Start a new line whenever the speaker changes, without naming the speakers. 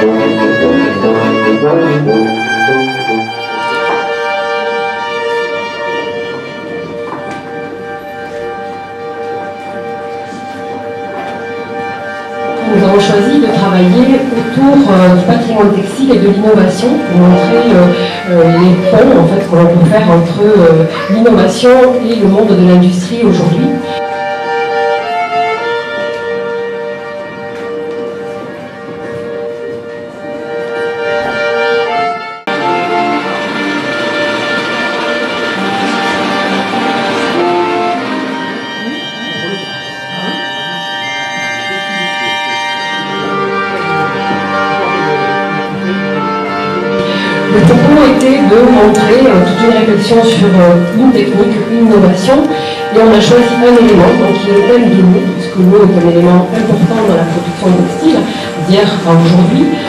Nous avons choisi de travailler autour du patrimoine textile et de l'innovation pour montrer les ponts en fait, que l'on peut faire entre l'innovation et le monde de l'industrie aujourd'hui. Le propos était de montrer toute une réflexion sur une technique, une innovation, et on a choisi un élément, donc qui est l'eau, puisque l'eau est un élément important dans la production textile d'hier à aujourd'hui.